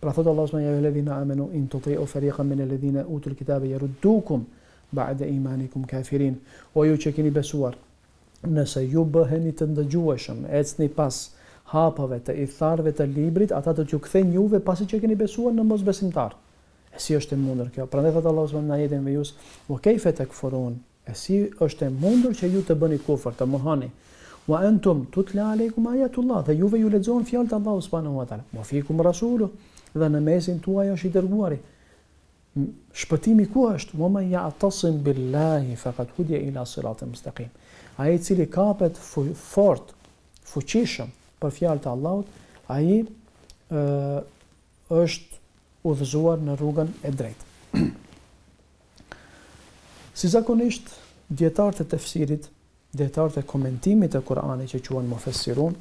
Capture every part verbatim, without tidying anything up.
Pra thotë Allahu subhanahu wa taala amenu in tuti'u fariqan min alladhina utul kitaba yaruddukum ba'da imanikum kafirin. O ju që keni besuar, nëse ju bëheni të ndëgjueshëm, ecni pas hapave të itharëve të librit, ata do t'ju kthejnë juve pasi që keni besuar në mosbesimtar. E si është e mundur kjo? Prandaj thotë Allahu subhanahu wa taala në Yus, "Wa kayfa takfurun?" E si është e mundur që ju të bëni kufër, të mohoni. "Wa antum tutla alaykum ayatullah", dhe juve ju lexohen fjalët e Allahut subhanahu wa taala. "Wa fikum rasuluhu", dhe në mesin tuaj është i dërguari. Shpëtimi ku është? "Wa man ya'tasim billahi faqad hudiya ila siratin mustaqim". Ai i cili kapet fu, fort, fuqishëm për fjalët e Allahut, ai ë është udhëzuar në rrugën e drejtë. Si zakonisht, dietarët e tefsirit, dietarët e komentimit të Kuranit që quhen mufassirun,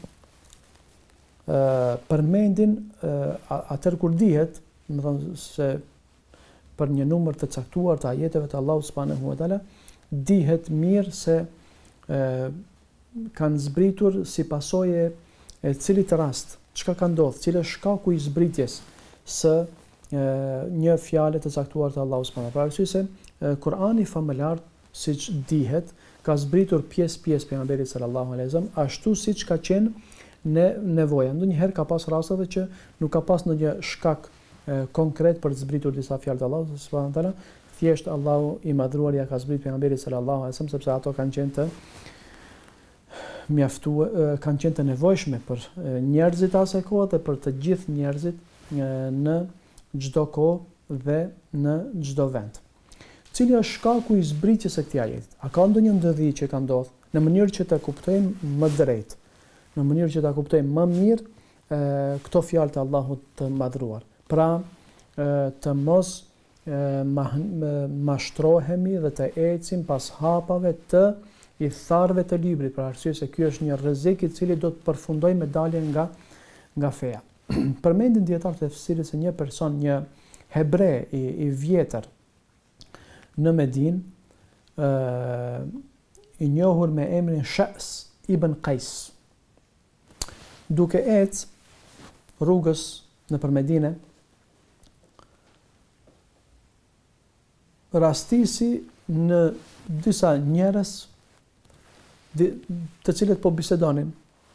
përmendin atër kur dihet, më thonë se për një numër të caktuar të ajeteve të Allahut subhanahu wa taala, dihet mirë se e, kanë zbritur si pasojë e cilit rast, çka ka ndodhur, cili është shkaku i zbritjes së e, një fjale të caktuar të Allahut subhanahu wa taala. Pra arsye se e, Kurani famëlar, siç dihet, ka zbritur pjesë-pjesë pejgamberit sallallahu alaihi wasallam, ashtu siç ka qenë në nevoja. Ndonjëherë ka pas rasteve që nuk ka pas ndonjë shkak e, konkret për të zbritur disa fjalë të Allahut subhanahu wa taala, thjesht Allahu i madhruar ja ka zbritur pejgamberit sallallahu alaihi wasallam sepse ato kanë qenë të mjaftuar, kanë qenë të nevojshme për njerëzit asaj kohe dhe për të gjithë njerëzit në çdo kohë dhe në çdo vend. Cili është shkaku i zbritjes së këtij ajeti? A ka ndonjë ndëdhi që ka ndodhur në mënyrë që ta kuptojmë më drejt, në mënyrë që ta kuptojmë më mirë e, këto fjalë të Allahut të madhruar. Pra, e, të mos e, ma, mashtrohemi dhe të ecim pas hapave të i tharëve të librit, për arsye se ky është një rrezik i cili do të përfundojë me daljen nga nga feja. Përmendin dietarët e tefsirit se një person, një hebre i, i vjetër në Medinë, ë i njohur me emrin Sha's ibn Qais, duke ecë rrugës nëpër Medinë, rastisi në disa njerëz të cilët po bisedonin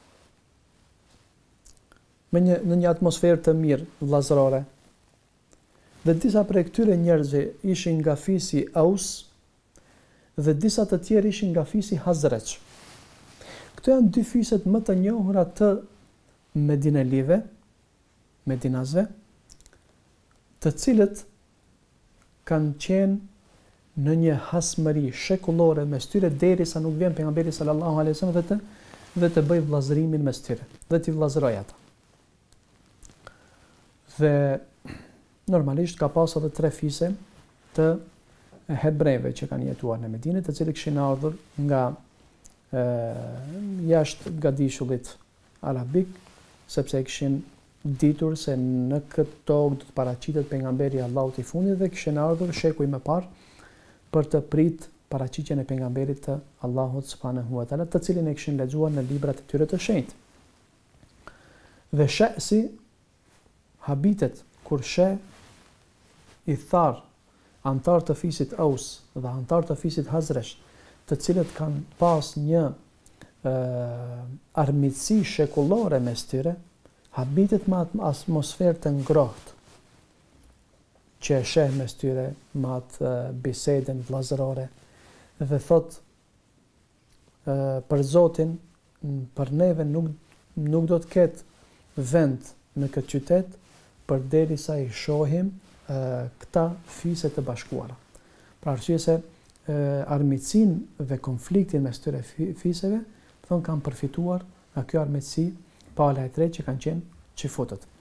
me një, në një atmosferë të mirë vllazërore. Dhe disa prej këtyre njerëzve ishin nga fisi Aus dhe disa të tjerë ishin nga fisi Hazraq. Këto janë dy fiset më të njohura të Medinelive, Medinasve, të cilët kanë qenë në një hasmëri shekullore mes tyre derisa nuk vjen pejgamberi sallallahu alaihi wasallam dhe të dhe të bëj vllazërimin mes tyre, dhe t'i vllazërojë ata. Dhe normalisht ka pas edhe tre fise të hebrejve që kanë jetuar në Medinë, të cilët kishin ardhur nga e, jashtë gadishullit arabik, sepse kishin ditur se në këtë tokë do të paraqitet pejgamberi i Allahut i fundit dhe kishin ardhur shekuj më parë për të prit paraqitjen e pejgamberit të Allahut subhanahu wa taala, të cilin e kishin lexuar në librat e tyre të shenjtë. Dhe Sha'si habitet kur sheh i thar antar të fisit Aus dhe antar të fisit Hazraq, të cilët kanë pas një e, armiqësi shekullore mes tyre, habitet me atmosferë të ngrohtë që e sheh mes tyre, me atë bisedën vllazërore, dhe thot e, për Zotin, për neve nuk nuk do të ketë vend në këtë qytet përderisa i shohim e, këta fise të bashkuara. Pra arsye se armiqsinë dhe konfliktin mes tyre fiseve, thon kanë përfituar nga kjo armiqësi pala e tretë që kanë qenë çifutët.